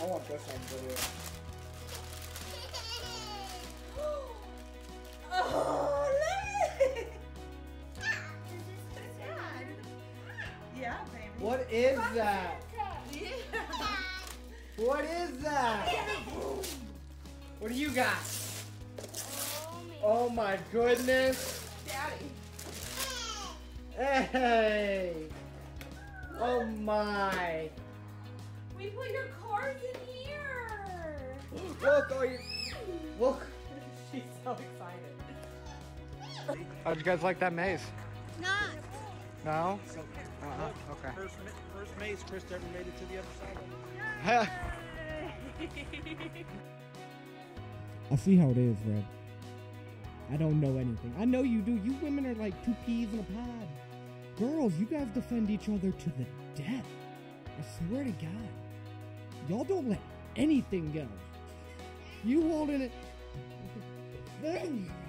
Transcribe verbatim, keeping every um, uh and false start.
I want this on video. Oh, look! Yeah, baby. What is that? Yeah. What is that? What do you got? Oh my goodness. Daddy. Hey. Oh my. We put your cards in here. Look, oh you. Look. She's so excited. How'd you guys like that maze? Not. No? Uh-huh. Okay. First, first maze Chris ever made it to the other side. I see how it is, Red. I don't know anything. I know you do. You women are like two peas in a pod. Girls, you guys defend each other to the death. I swear to God. Y'all don't let anything go. You holding it.